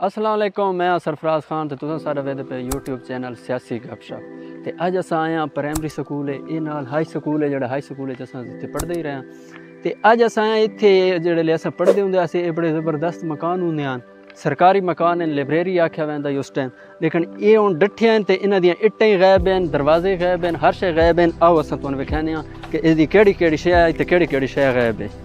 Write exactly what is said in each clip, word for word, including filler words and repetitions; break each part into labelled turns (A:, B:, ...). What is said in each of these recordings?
A: अस्सलाम वालेकुम, मैं सरफराज खान तो तुम सारे वेद पे यूट्यूब चैनल सियासी गपशप ते अज अस आए हैं प्राइमरी स्कूल है ये नाल हाई स्कूल है जो हाई स्कूल है इतने पढ़ते ही रहे हैं तो अज अस आए इतने जो अस पढ़ते होंगे अस ये बड़े ज़बरदस्त मकान होंगे हैं सरकारी मकान हैं लाइब्रेरी आख्या वह उस टाइम लेकिन ये हूँ डिठे हैं तो इन्हों इट्टें ही गायब हैं दरवाजे गायब हैं हर शे गायब हैं। आओ अस तुहानूं विखाने कि इसकी केड़ी केड़ी शे है तो केड़ी केड़ी शे गायब है।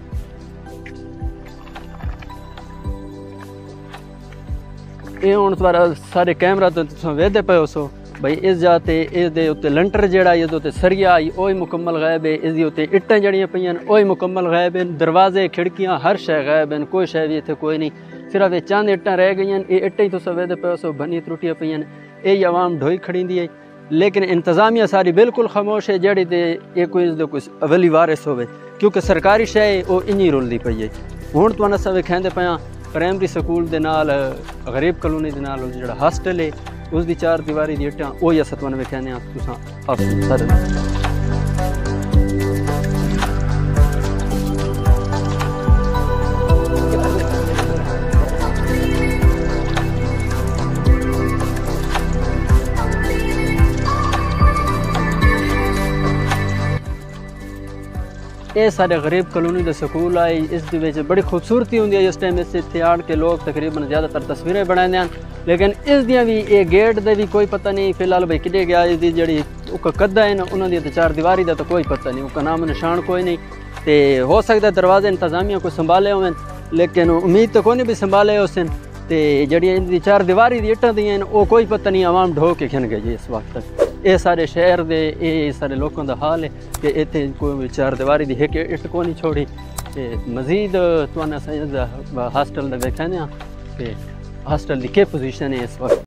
A: ये हूँ थोड़ा सारे कैमरा तो तुम वेदे पे हो भाई इस जाते इसके उत्ते लंटर जड़ा इस उत्ते सरिया आई वही मुकम्मल गायब है। इसके उत्ते इट्टें जड़ियाँ पईयां वही मुकम्मल गायब हैं। दरवाजे खिड़कियाँ हर शे गायब हैं। कोई शे भी इत्थे कोई नहीं सिर्फ ये चंद इट्टां रह गई हैं। ये इट्टें ही तुम वेदे पे हो बनी त्रुटियाँ पईयां यही आवाम ढोई खड़ींदी है लेकिन इंतजामिया सारी बिल्कुल खामोश है जड़ी ते ये कोई इसदे कोई अवली वारिस होवे क्योंकि सरकारी शे वो इन्नी रुलदी पई है। हुण तुहानूं असां विखांदे पे प्राइमरी स्कूल के नाल गरीब कॉलोनी के नाल जो हॉस्टल है उसकी चार दीवारी दी इट्टां वो अस तुहानूं विखाने तुसां आप सारे ये सारे गरीब कॉलोनी के स्कूल आए इस बड़ी खूबसूरती होंगी है। इस टाइम इस इतने आड़ के लोग तकरीबन ज़्यादातर तस्वीरें बनाते हैं लेकिन इस दियां भी ये गेट दे भी कोई पता नहीं फिलहाल भाई किटे गया इसकी जी कद्दा है उन्होंने तो चार दीवारी का तो कोई पता नहीं उसका नाम निशान कोई नहीं तो हो सकता है दरवाजे इंतजामिया को संभाले हों लेकिन उम्मीद तो कोई नहीं भी संभाले उसन तो जी इनकी चार दीवारी की इट्टां दी वो कोई पता नहीं आवाम ढो के खिन गई इस वक्त। ये सारे शहर दे ये सारे लोगों का हाल है कि इतने कोई चार दीवारी की एक इट को नहीं छोड़ी तो मजीद तुहानूं हॉस्टल का वेखाने हॉस्टल की क्या पोजीशन है इस वक्त।